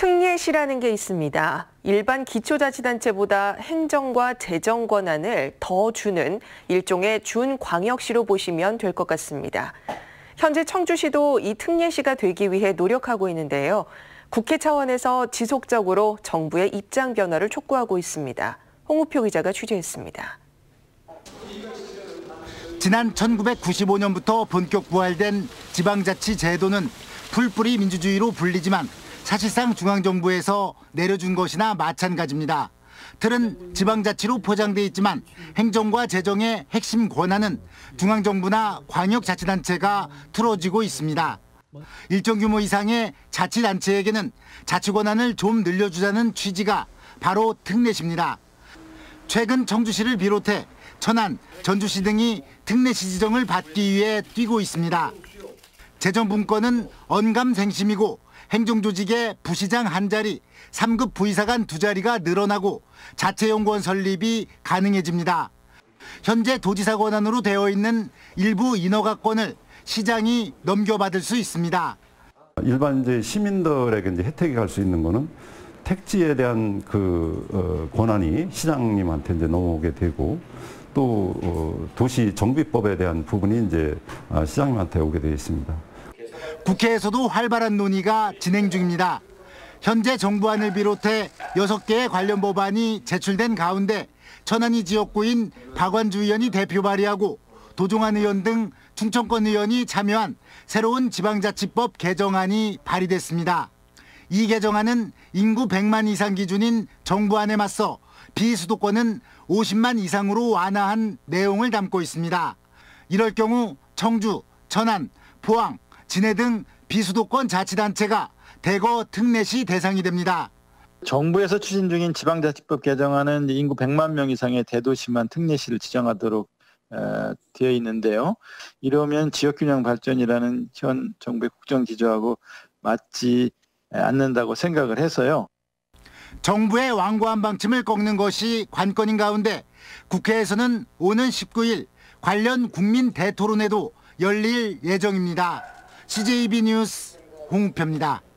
특례시라는 게 있습니다. 일반 기초자치단체보다 행정과 재정 권한을 더 주는 일종의 준광역시로 보시면 될 것 같습니다. 현재 청주시도 이 특례시가 되기 위해 노력하고 있는데요. 국회 차원에서 지속적으로 정부의 입장 변화를 촉구하고 있습니다. 홍우표 기자가 취재했습니다. 지난 1995년부터 본격 부활된 지방자치 제도는 풀뿌리 민주주의로 불리지만 사실상 중앙정부에서 내려준 것이나 마찬가지입니다. 틀은 지방자치로 포장돼 있지만 행정과 재정의 핵심 권한은 중앙정부나 광역자치단체가 틀어지고 있습니다. 일정 규모 이상의 자치단체에게는 자치 권한을 좀 늘려주자는 취지가 바로 특례시입니다. 최근 청주시를 비롯해 천안, 전주시 등이 특례시 지정을 받기 위해 뛰고 있습니다. 재정 분권은 언감생심이고 행정조직의 부시장 한 자리, 3급 부의사관 2자리가 늘어나고 자체연구원 설립이 가능해집니다. 현재 도지사 권한으로 되어 있는 일부 인허가권을 시장이 넘겨받을 수 있습니다. 일반 이제 시민들에게 이제 혜택이 갈 수 있는 거는 택지에 대한 권한이 시장님한테 이제 넘어오게 되고 또 도시 정비법에 대한 부분이 이제 시장님한테 오게 되어 있습니다. 국회에서도 활발한 논의가 진행 중입니다. 현재 정부안을 비롯해 6개의 관련 법안이 제출된 가운데 천안이 지역구인 박완주 의원이 대표 발의하고 도종환 의원 등 충청권 의원이 참여한 새로운 지방자치법 개정안이 발의됐습니다. 이 개정안은 인구 100만 이상 기준인 정부안에 맞서 비수도권은 50만 이상으로 완화한 내용을 담고 있습니다. 이럴 경우 청주, 천안, 포항, 진해 등 비수도권 자치단체가 대거 특례시 대상이 됩니다. 정부에서 추진 중인 지방자치법 개정안은 인구 100만 명 이상의 대도시만 특례시를 지정하도록 되어 있는데요. 이러면 지역균형 발전이라는 현 정부의 국정 기조하고 맞지 않는다고 생각을 해서요. 정부의 완고한 방침을 꺾는 것이 관건인 가운데 국회에서는 오는 19일 관련 국민 대토론회도 열릴 예정입니다. CJB 뉴스 홍우표입니다.